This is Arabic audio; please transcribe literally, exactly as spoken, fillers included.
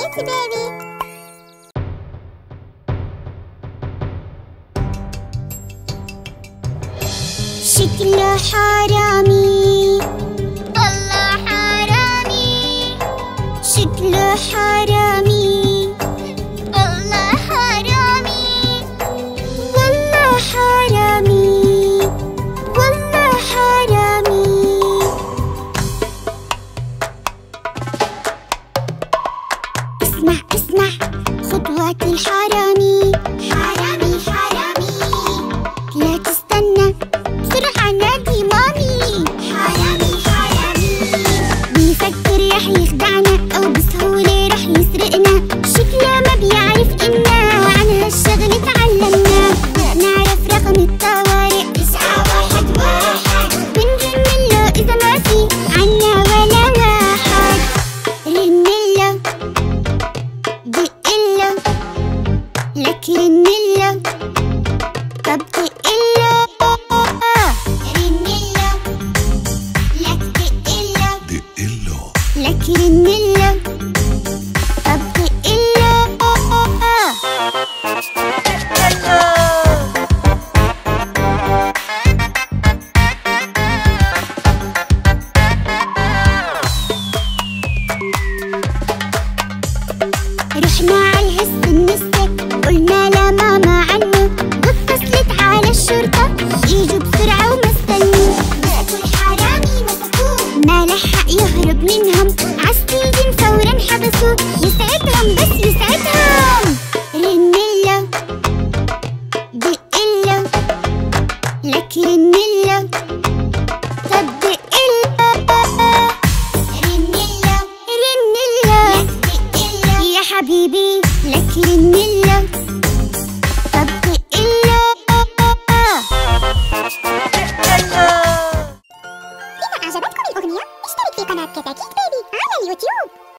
كيوت بيبي. شكله حرامي، والله حرامي. شكله حرامي، والله حرامي. والله حرامي، والله حرامي. اسمع اسمع خطوات الحرامي. حرامي حرامي، لا تستنى، بسرعة نادي مامي. حرامي حرامي، بيفكر رح يخدعنا أو بسهولة رح يسرقنا. شكله ما بيعرف إنا عن هالشغل تعلمنا. نعرف رقم الطوارئ تسعة واحد واحد، بنرنله إذا ما في عنا ولا واحد. رنله دقله، لك رنله، طب دقله. رنله لك دقله، دقله لك رنله، طب دقله. رحنا عالهس النسة، قلنا لماما عنه، واتصلت على الشرطة يجوا بسرعة وما استنوا. مسكوا الحرامي مسكوه، ما لحق يهرب منهم، عالسجن فورا حبسوه. يسعدهم بس يسعدهم. رنله دقله، لك رنله، طب دقله. رنله رنله، لك دقله يا حبيبي، لك رنله، طب دقله. إذا أعجبتكم الأغنية اشترك في قناة كتاكيت بيبي على اليوتيوب.